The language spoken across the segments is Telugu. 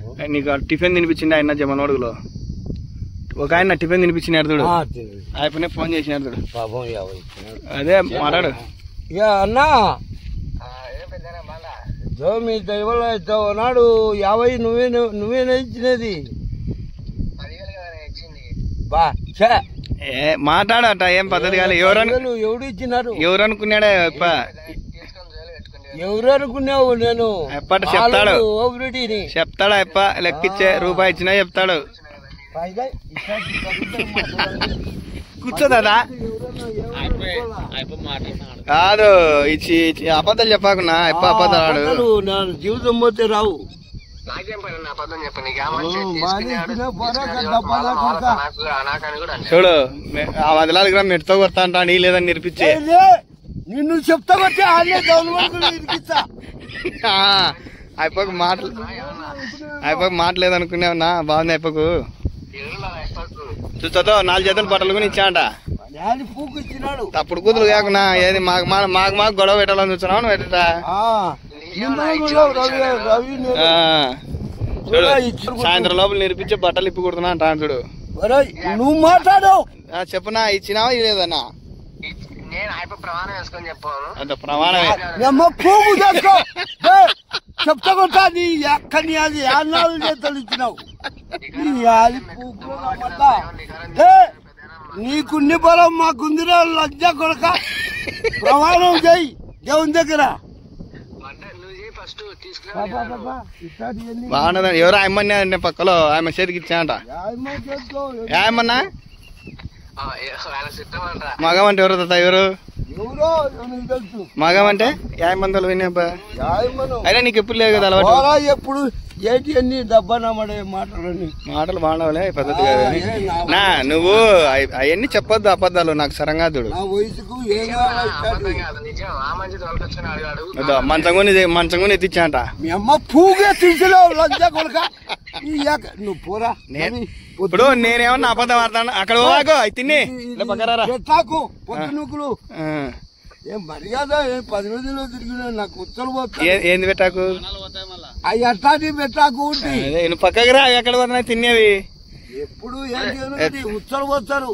నీకు టిఫిన్ తినిపించింది ఆయన జమనోడుగులో ఒక ఆయన టిఫిన్ తినిపించినాడు చూడు ఆయన ఫోన్ చేసినాడు చూడు అదే మాట్లాడు ఇక అన్నా మీ దైవంలో నాడు 50 నువ్వేనా ఇచ్చినది బా మాట్లాడట ఏం పద్ధతి కాదు ఎవరు ఇచ్చినారు ఎవరు అనుకున్నాడే ఎవరు అనుకున్నావు నేను ఎప్పటి చెప్తాడు చెప్తాడు అప్ప లెక్కిచ్చే రూపాయి ఇచ్చినా చెప్తాడు కూర్చోదా కాదు ఇచ్చి అబద్ధాలు చెప్పాకున్నా ఎప్ప అబద్ధాలు జీవితం పోతే రావు చూడు 100 గ్రామ్ మెట్టుతో కొడతా అంటా నీ లేదని నేర్పించి నిన్ను చెప్తా అయిపోకు మాటలేదనుకున్నావునా బాగుంది అయిపోకు చూస్తా 4 జతలు బట్టలు కూడా ఇచ్చాంట తప్పుడు కూతురు కాకున్నా ఏది మాకు గొడవ పెట్టాలని చూస్తున్నావు నువ్వు ఎట్టా సాయంత్రం లోపల నేర్పించే బట్టలు ఇప్పి కుడుతున్నా అంటా చూడు నువ్వు మాట్లాడు చెప్పునా ఇచ్చినావా లేదన్నా అంత ప్రమాణమే చెప్తా కొట్టా నీ ఎక్కడి అది అన్నాలు చేతలు ఇచ్చినావు నీకున్ని బలం మాకుందిరా లజ్జ కొడక ప్రమాణం చేయి దేవుని దగ్గర బాగున్నదండి ఎవరో ఆయమ్మన్నా పక్కలో ఆమె చేతికి ఇచ్చాయంట ఏమన్నా మగం అంటే ఎవరు తాత ఎవరు మగం అంటే 50 మందులు వినేబ్బా అయినా నీకు ఎప్పుడు లేదు కదా అలవాటు ఎప్పుడు ఏంటి అన్ని డబ్బా నమ్మడే మాటలు బాగున్నావులే పద్ధతి కాదు నా నువ్వు అవన్నీ చెప్పొద్దు అబద్ధాలు నాకు సరంగా చూడు మంచంగా ఎత్తిచ్చాంట మీ అమ్మ పూగే తీసులేవు లంచా కొడుక నువ్వు పోరా ఇప్పుడు నేనేమన్నా అబద్ధం ఆడతాను అక్కడ పోవాకు అవి తిని పెట్టాకు పొద్దు నువ్వులు ఏం మర్యాద 10 రోజుల్లో తిరిగినా నాకు ఉత్తరం పోతా ఏంది పెట్టాకు అవి అట్టాది పెట్టాకు నువ్వు పక్కకి రా ఎక్కడ పోతున్నా తినేవి ఎప్పుడు ఏంటి ఉత్తరం పోతారు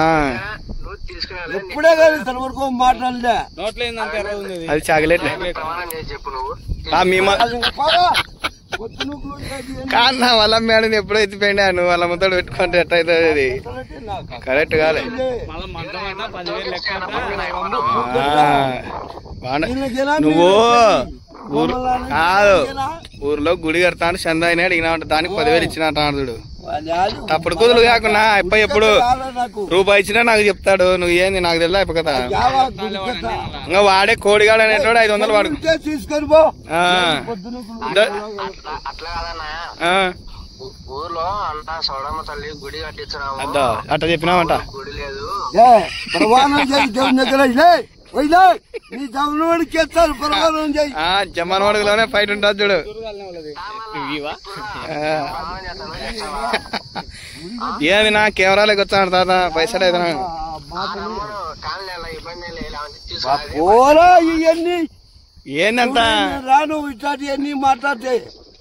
ఎప్పుడే కానీ తన వరకు మాట్లాడలే అది చాగలేట్లే కాదు వాళ్ళ మేడం ఎప్పుడో ఎత్తిపోయినా నువ్వు వాళ్ళ ముద్దడు పెట్టుకుంటే ఎట్టయితే అది కరెక్ట్ కాలే నువ్వు కాదు ఊర్లో గుడి కడతాను చందా అయినా అడిగినా దానికి 10,000 ఇచ్చినా చూడు తప్పుడు కుదురు కాకుండా అప్ప ఎప్పుడు రూపాయి ఇచ్చినా నాకు చెప్తాడు నువ్వు ఏంది నాకు తెలియదు అయిపో కదా ఇంకా వాడే కోడిగాడు అనేటోడు 500 వాడు అట్లా చెప్పినావంట జమ్మనవాడులోనే ఫైట్ ఉంటుంది చూడు ఏమి నా కెమెరాలోకి వచ్చాను తాత పైసలు అయితే ఏందంత రాను ఇట్లాంటివన్నీ మాట్లాడితే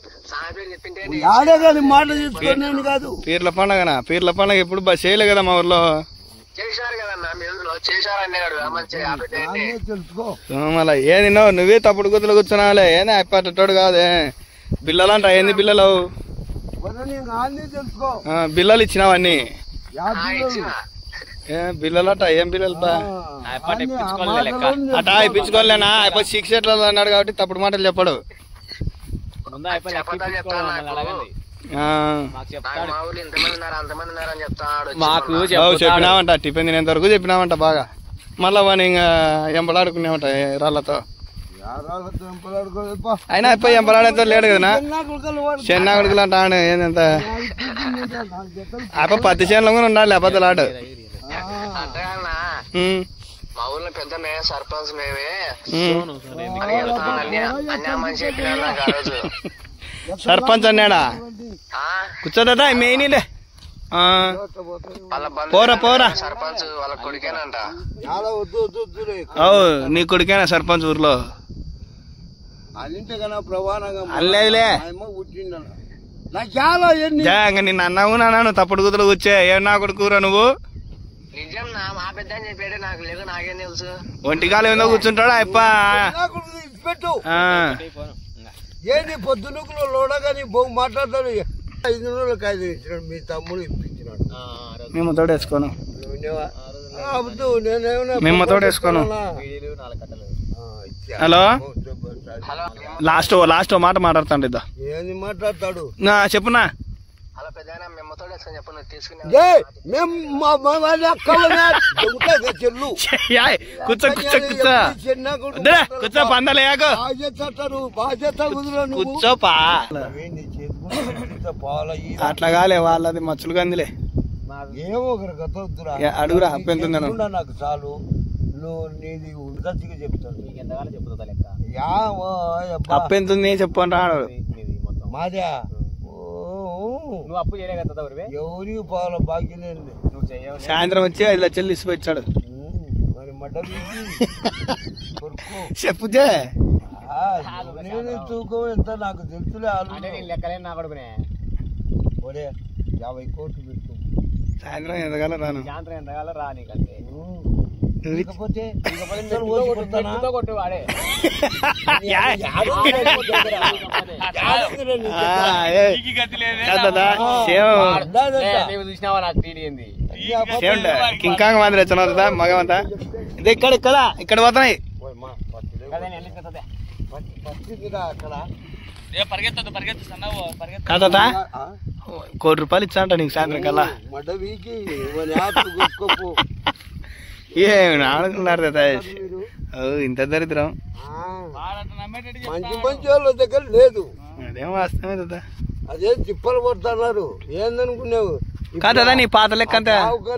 ఆడగాని మాట తీసుకున్నాను కాదు పీర్ల పండగ ఎప్పుడు చేయలే కదా మా ఊర్లో మళ్ళా ఏంది నువ్వే తప్పుడు గుర్తులు కూర్చున్నావులే ఏంది అప్పటోడు కాదే బిల్లలంట ఏంది బిల్లలు బిల్లలు ఇచ్చినావన్నీ బిల్లలట ఏం బిల్లలు అటా ఇప్పించుకోలేనా అయిపోయి 6 సెట్లలో అన్నాడు కాబట్టి తప్పుడు మాటలు చెప్పడు చెప్పినావంట టిఫిన్ తినేంత వరకు చెప్పినావంట బాగా మళ్ళా వాడిని ఇంకా ఎంపలాడుకున్నామంట రాళ్లతో అయినా అయిపోయి ఎంపలాడేంత లేడు కదా చెన్నా కొడుకులు అంట ఏందంత అయిపో 10 చేనులో కూడా ఉండాలి అబద్ధాలు ఆడు మా ఊర్లో పెద్ద సర్పంచ్ మేమే సర్పంచ్ అన్నాడా కూర్చోదా మెయిన్లే పోరా సర్పంచ్ వాళ్ళ కొడుకేనంట నీ కొడుకేనా సర్పంచ్ ఊర్లో అల్లింటే కన్నా ప్రవాణంగా అల్లేదులే నాకు చాలా ఎన్ని ఇంకా నిన్ను అన్నావు నాన్న తప్పుడు కూతురు కూర్చే ఏం నా కొడుకురా నువ్వు నిజం నా మా పెద్ద అని చెప్పాడే నాకు లేదు నాకేం తెలుసు ఒంటికాలు ఏందో కూర్చుంటాడా అప్ప నాకు పెట్టు ఏంటి పొద్దునుకులో లోడగాని బాగు మాట్లాడతాడు 5 రోజులకు 5 ఇచ్చినాడు మీ తమ్ముడు ఇప్పించినాడు మేము తోడేసుకోను నేనేమన్నా మేము తోడేసుకోను హలో లాస్ట్ మాట మాట్లాడుతాండి ఇద్దా ఏంది మాట్లాడతాడు చెప్పునా అలా పెద్ద మేమతో చెప్పు నువ్వు తీసుకుని చెల్లు కూర్చో కూర్చో కూర్చో కూర్చో పందలేకు బాధ్యత కూర్చోపా అట్లా కాలే వాళ్ళది మచ్చులు కందిలే ఏమో ఒకరి గత వద్దురా అడుగురా అప్పెంతుందా నాకు చాలు నువ్వు నీది ఉదచ్చిగా చెప్తాను అప్పెంతుంది చెప్పండి రాడు మాదే నువ్వు అప్పు చేయలే కదా ఎవరికి పోవాలో భాగ్యం సాయంత్రం వచ్చి 5 లక్షలు ఇచ్చిపోయిచ్చాడు మరి మడ్డ చెప్పుతే నేను తూకం ఎంత నాకు తెలుసులే అంటే నేను లెక్కలే నా కొడుకునే ఒరే 50 కోట్లు పెట్టు సాయంత్రం ఎంతకాలం రాను సాయంత్రం ఎంతకాలం రా నీకంటే లేకపోతే కొట్టు వాడే చూసినావా నాకు తీరింది కింకాంగ మాదిరి వచ్చిన మగమంతా ఇది ఇక్కడ పోతున్నాయి కాదా ₹1 కోటి ఇచ్చాంట నీకు సాయంత్రం కల్లా మడ్డ వీకి ఏమి ఆడుకున్నారు ఇంత దరిద్రం మంచి మంచి వాళ్ళ దగ్గర లేదు అదేం వాస్తవమే కదా అదే తిప్పలు పడుతున్నారు ఏందనుకున్నావు కాదా నీ పాత లెక్క అంతా